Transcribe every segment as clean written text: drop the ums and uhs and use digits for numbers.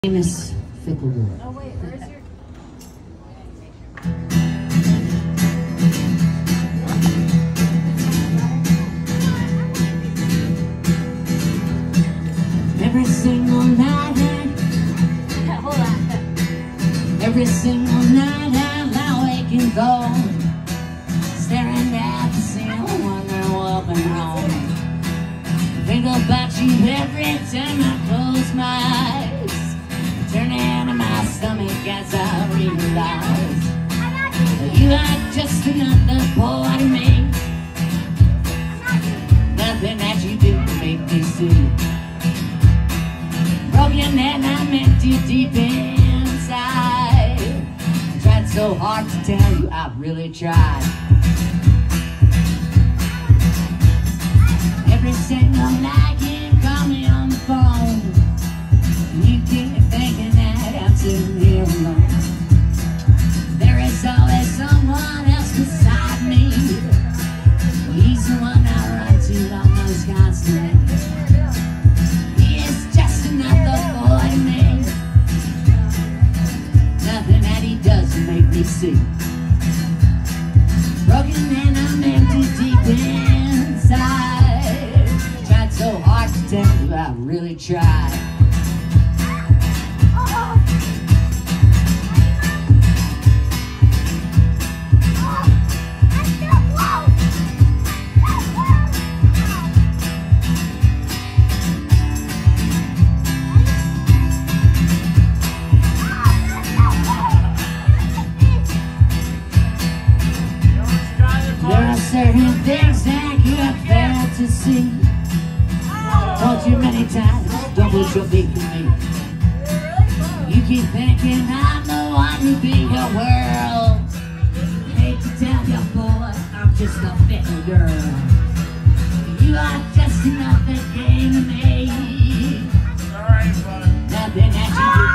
Famous fickle girl. Oh wait, where's your... Every single night, Hold on. every single night I wake and go, staring at the ceiling, wondering what went wrong. Think about you every time I close my eyes, turning to my stomach as I realize you are just another boy to me. Nothing that you do to make me see. Broken and I'm empty deep inside. I tried so hard to tell you, I really tried. Every single night you call me on the phone, and you keep thinking that I'm sitting here alone. There is always someone else beside me. He's the one I run to almost constantly. He is just another boy to me. Nothing that he does to make me see. Broken and I'm empty deep inside. Tried so hard to tell you, I really tried. There are certain things that you have failed to see. Told you many times, don't put your faith in me. You keep thinking I'm the one to be your world. Hate to tell you, boy, I'm just a fickle girl. You are just another game to me. Nothing that you do.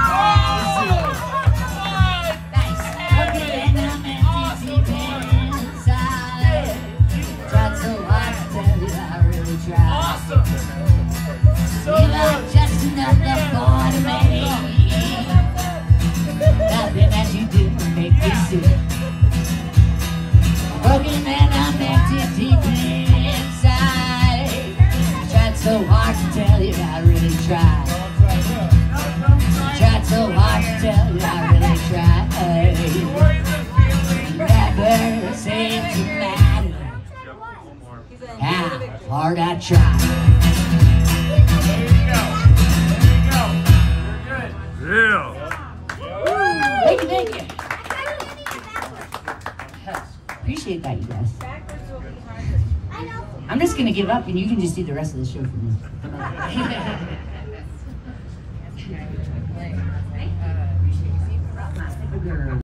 Just another boy to me. Nothing that you do will make me sick. Broken and I'm empty deep inside. Tried so hard to tell you I really tried. Tried so hard to tell you I really tried. Never seemed to matter how hard I tried. Thank you. Appreciate that, you guys. I'm just gonna give up and you can just do the rest of the show for me.